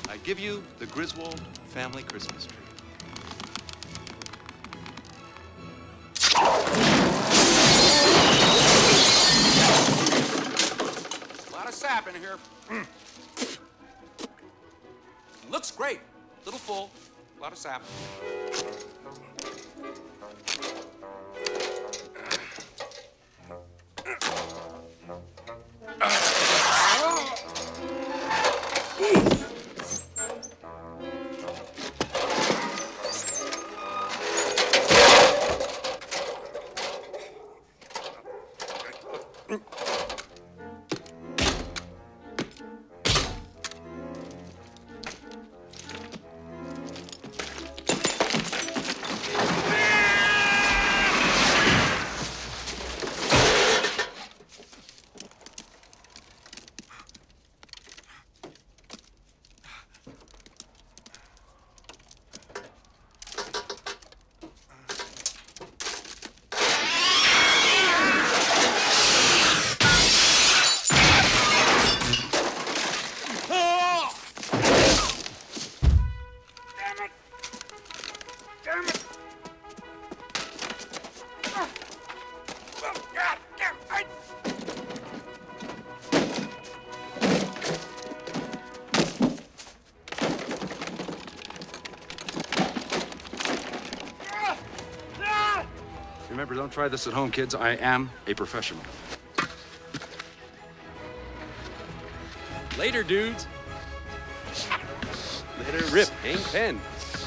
I give you the Griswold family Christmas tree. A lot of sap in here. Looks great. A little full. A lot of sap. Remember, don't try this at home, kids. I am a professional. Later, dudes. Let her rip, Hank Penn.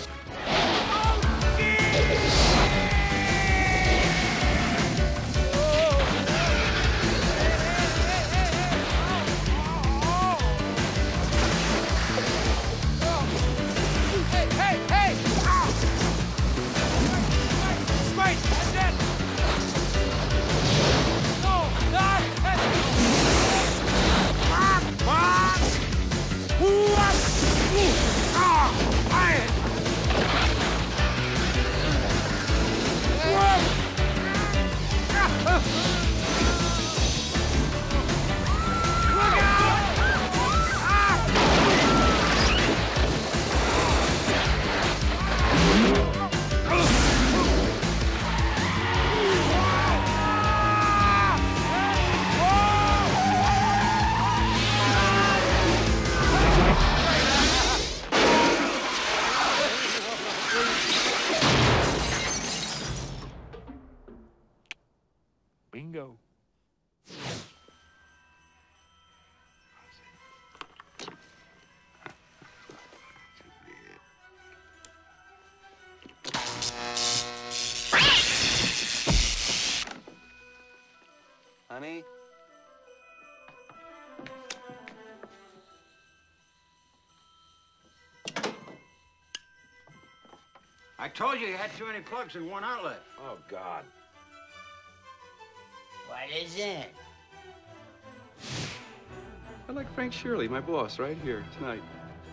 Bingo. Honey? I told you had too many plugs in one outlet. Oh, God. What is it? I like Frank Shirley, my boss, right here tonight.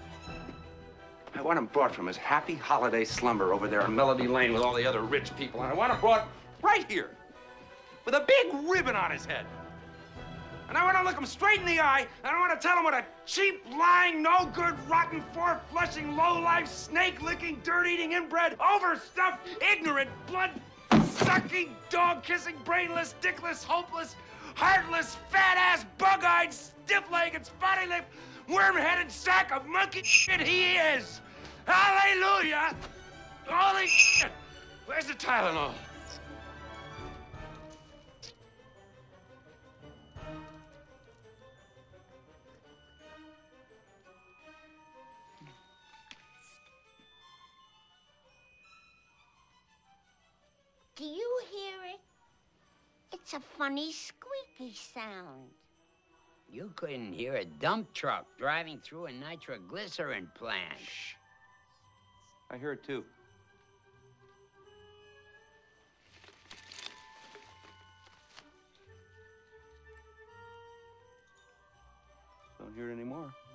I want him brought from his happy holiday slumber over there on Melody Lane with all the other rich people, and I want him brought right here with a big ribbon on his head. And I want to look him straight in the eye, and I want to tell him what a cheap, lying, no-good, rotten, four-flushing, low-life, snake-licking, dirt-eating, inbred, overstuffed, ignorant, blood-sucking, dog-kissing, brainless, dickless, hopeless, heartless, fat-ass, bug-eyed, stiff-legged, spotty-lipped, worm-headed sack of monkey shit he is. Hallelujah! Holy shit! Where's the Tylenol? Do you hear it? It's a funny squeaky sound. You couldn't hear a dump truck driving through a nitroglycerin plant. Shh. I hear it, too. Don't hear it anymore.